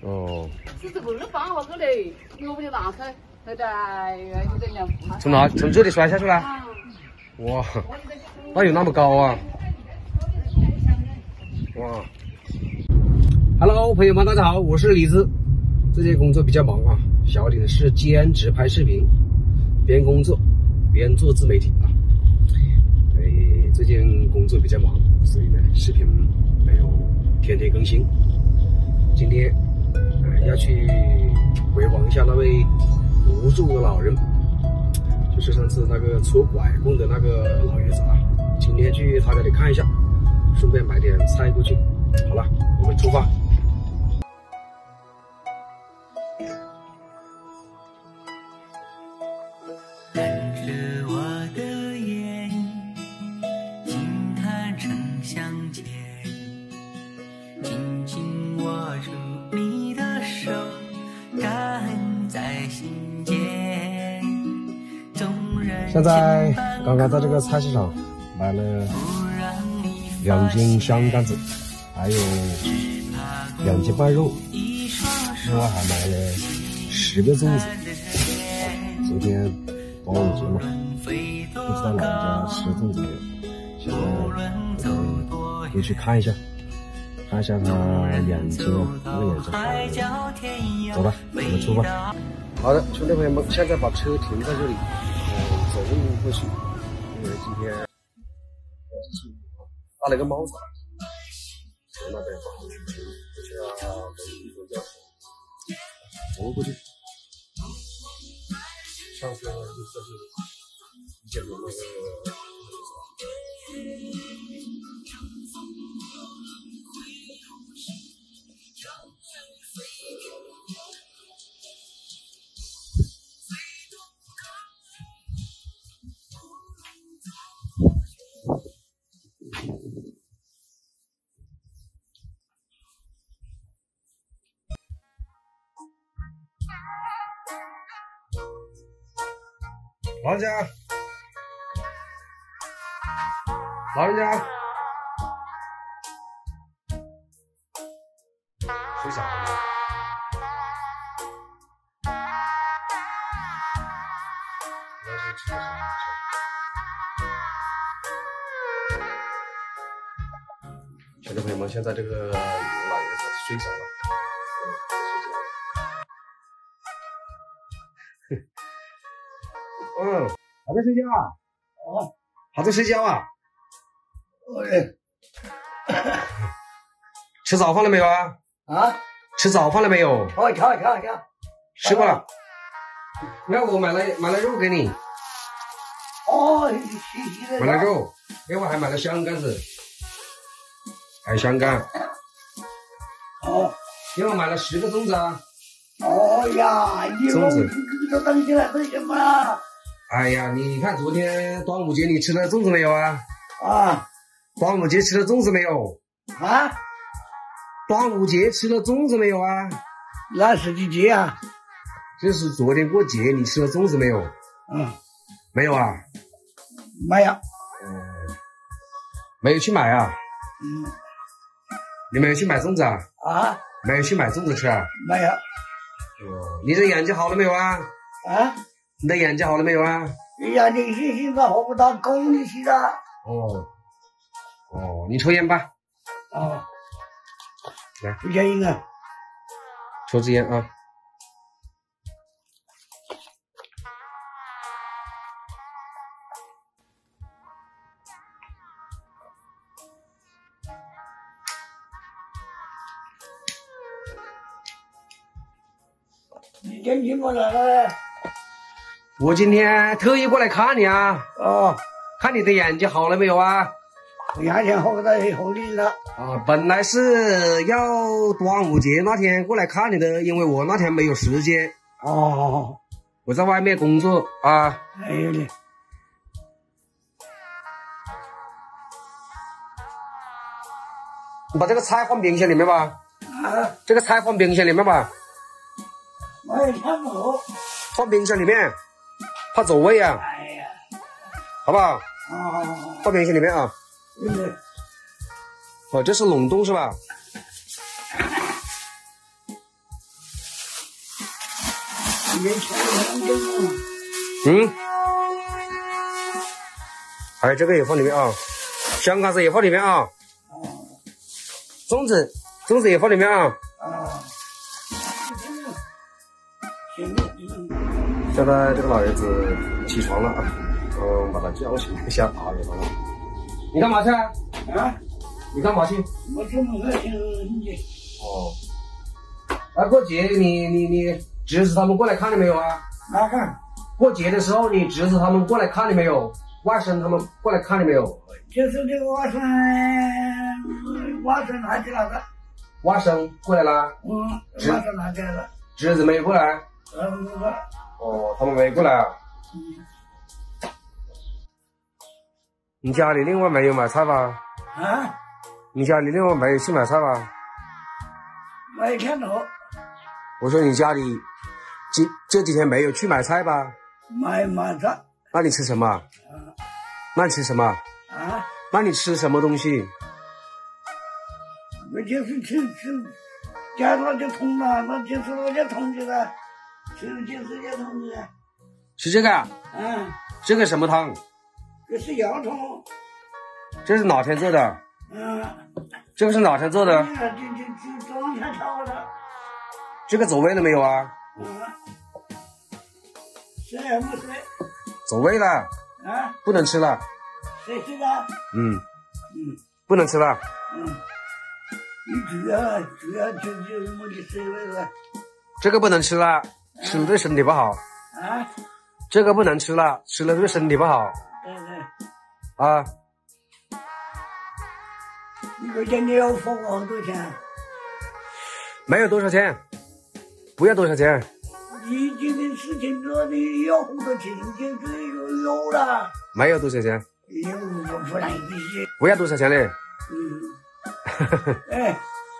哦。 是这个放好个嘞，萝卜就拿出来，再有点凉。 从这里摔下去了？哇，那有那么高啊？哇 ！Hello， 朋友们，大家好，我是李子。最近工作比较忙啊，小李呢是兼职拍视频，边工作边做自媒体啊。所以最近工作比较忙，所以呢视频没有天天更新。今天要去回访一下那位无助的老人，就是上次那个搓拐棍的那个老爷子啊。今天去他家里看一下，顺便买点菜过去。好了，我们出发。 看着我的眼，轻弹成相见，紧紧握住你的手，感在心间。 现在刚刚在这个菜市场买了2斤香干子，还有2斤半肉，另外还买了10个粽子。昨天端午节嘛，不知道老人家吃粽子没有？现在回去看一下他眼睛，那个眼睛好了。走吧，我们出发。好的，兄弟朋友们，现在把车停在这里，走路过去，因为今天搭了个猫草，从那边走走过去。上车就是见到那个老人家，睡着了吗？应该是吃的啥？兄弟朋友们，现在这个老爷子睡着了，还在睡觉啊？还在睡觉啊？吃早饭了没有啊？吃早饭了没有？吃过了。那我买了肉给你。买了肉，另外还买了香干子，还有香干。另外买了10个粽子啊。粽子都等起来为什么啊？ 哎呀，你看昨天端午节你吃了粽子没有啊？端午节吃了粽子没有？端午节吃了粽子没有啊？ 那是几节啊？ 就是昨天过节你吃了粽子没有？没有啊？ 没有。 没有去买啊？你没有去买粽子啊？没有去买粽子吃啊？ 没有。 你的眼睛好了没有啊？你的眼睛好了没有啊？ 眼睛现在好不到公里去了。 你抽烟吧。来， 不吸烟啊？ 抽支烟啊。 你今天过来了？ 我今天特意过来看你啊。看你的眼睛好了没有啊？ 眼睛好的好厉了。 本来是要端午节那天过来看你的，因为我那天没有时间。我在外面工作啊。 哎呦嘞！ 你把这个菜放冰箱里面吧。这个菜放冰箱里面吧。 我也看不懂。 放冰箱里面，怕走味啊。好不好？放冰箱里面啊。这是冷冻是吧？ 嗯，还有这个也放里面啊，香港子也放里面啊，粽子也放里面啊。现在这个老爷子起床了啊，把他叫醒一下啊，你干嘛去？ 啊？ 你干嘛去？ 我出门去你。 哦。啊，过节你侄子他们过来看你没有啊？ 哪个？ 过节的时候你侄子他们过来看你没有？外甥他们过来看你没有？ 就是这个外甥拿去了的。 外甥过来了？ 外甥拿去了。 侄子没有过来？ 没过来。 哦，他们没过来啊？你家里另外没有买菜吧？ 啊？ 你家里另外没有去买菜吧？ 没看到。 我说你家里这几天没有去买菜吧？ 买菜。 那你吃什么？那你吃什么？ 啊？ 那你吃什么东西？ 我就是吃，家那就通了，那就是我就通去了，就是这通去了。 是这个啊？这个什么汤？ 这是药汤。 这是哪天做的？这个是哪天做的？ 这昨天炒的。 这个走味了没有啊？ 是没是？ 走味了。不能吃了。 谁吃的？ 不能吃了。 你主要就是我的水味了。 这个不能吃了，吃了对身体不好。这个不能吃了，吃了对身体不好。对。啊。 一个月你要付我好多钱？ 没有多少钱，不要多少钱。 你这个事情做的要好多钱，就有了。 没有多少钱。 有我不然意思。 不要多少钱嘞？ 哎，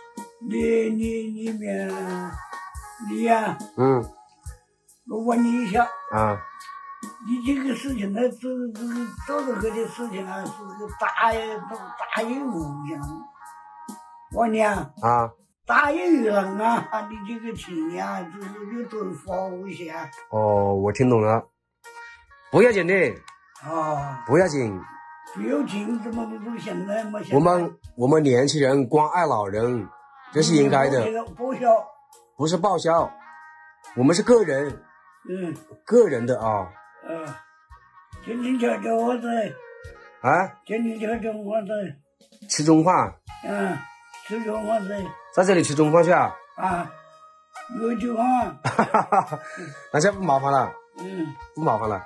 你呀。我问你一下。你这个事情呢，做任何的事情啊，是个大有影响。我问你啊。大有人啊，你这个钱呀，就是有多花一些。 哦，我听懂了，不要紧的。不要紧。 不要紧，怎么不行呢？ 我们年轻人关爱老人，这是应该的。 报销。不是报销，我们是个人。个人的啊。 今天吃中饭子。今天吃中饭子。 吃中饭。 吃中饭子。 在这里吃中饭去啊？ 有中饭。 那现在不麻烦了。不麻烦了。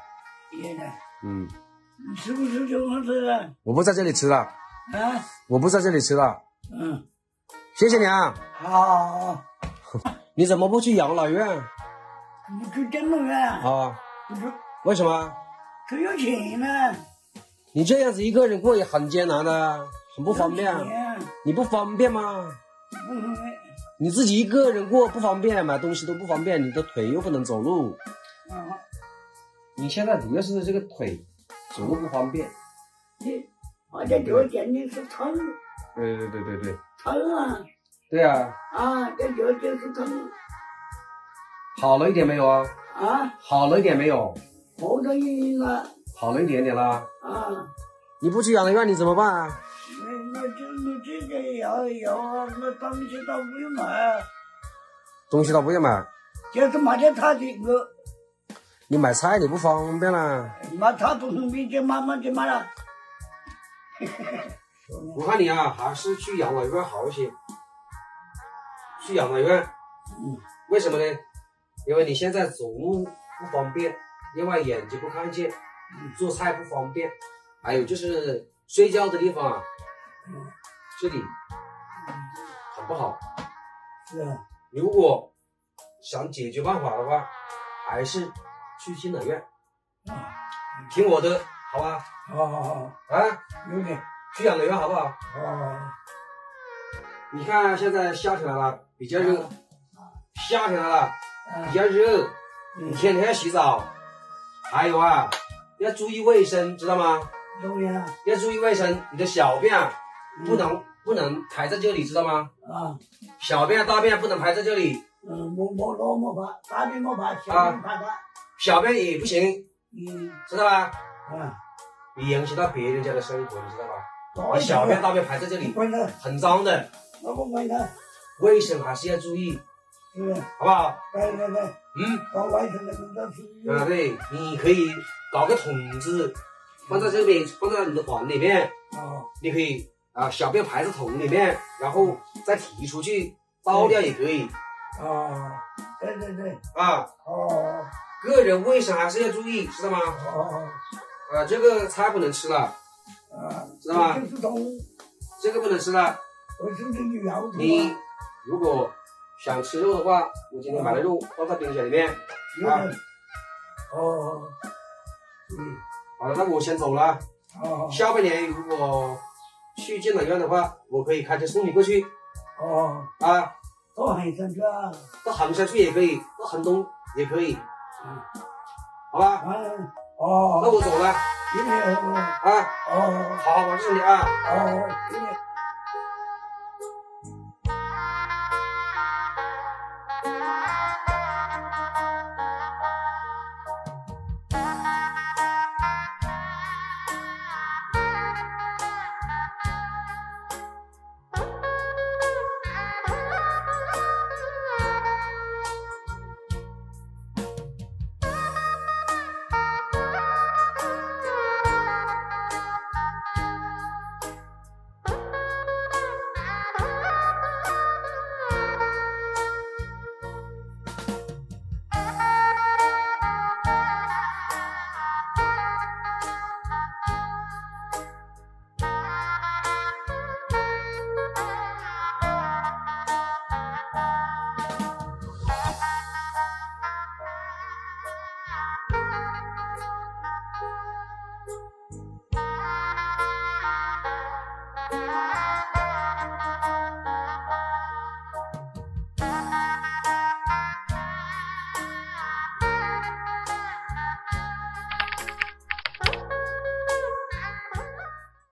你吃不吃中饭子啊？ 我不在这里吃了。我不在这里吃了。谢谢你啊。 好。 你怎么不去养老院？ 不去养老院。不去。 为什么？ 这有钱呢。 你这样子一个人过也很艰难的，很不方便。你不方便吗？ 不方便。 你自己一个人过不方便，买东西都不方便，你的腿又不能走路。你现在主要是这个腿走路不方便。 我这脚简直是疼。 对。 疼啊。 对啊。 这脚就是疼。 好了一点没有啊？好了一点没有？ 好了一点了。 好了一点点了。你不去养老院你怎么办啊？ 那这个要那东西都不用买。 东西都不用买。 就是买点菜的我。 你买菜你不方便啦。 买菜不方便就慢慢就买了。 我看你啊，还是去养老院好一些。去养老院。为什么呢？因为你现在走路不方便，另外眼睛不看见，做菜不方便，还有就是睡觉的地方啊，这里很不好。 是啊。 如果想解决办法的话，还是去新老院。听我的，好吧？ 好。有点。 去养老院好不好？你看现在夏天来了，比较热。夏天来了，比较热，你天天要洗澡。还有啊，要注意卫生，知道吗？要注意卫生，你的小便不能排在这里，知道吗？小便大便不能排在这里。 没法，大便没法，小便怕他。 小便也不行，知道吧？ 啊， 影响到别人家的生活，你知道吧？你小便大便排在这里，很脏的。 我不管他， 卫生还是要注意， 是， 好不好？ 对。搞卫生的工作是。 啊，对，你可以搞个桶子，放在这边，放在你的碗里面。 哦。 你可以小便排在桶里面，然后再提出去倒掉也可以。 哦，对。 啊。 哦。 个人卫生还是要注意，知道吗？ 哦。 这个菜不能吃了。知道吗？这个不能吃了。你如果想吃肉的话，我今天买的肉放在冰箱里面。好了，那我先走了。下半年如果去建老院的话，我可以开车送你过去。到衡山去啊？到衡山去也可以，到衡东也可以。好吧？那我走了。好好保重身体啊。